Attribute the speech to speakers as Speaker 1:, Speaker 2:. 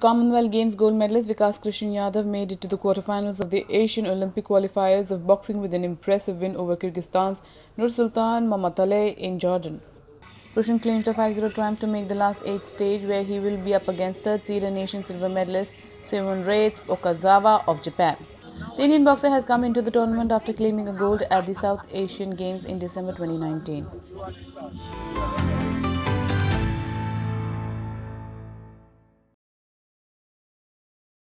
Speaker 1: Commonwealth Games gold medalist Vikas Krishan Yadav made it to the quarterfinals of the Asian Olympic Qualifiers of boxing with an impressive win over Kyrgyzstan's Nursultan Mamataly in Jordan. Krishan clinched a 5-0 triumph to make the last 8 stage, where he will be up against third-seed and Asian silver medalist Suwon Okazawa of Japan. The Indian boxer has come into the tournament after claiming a gold at the South Asian Games in December 2019.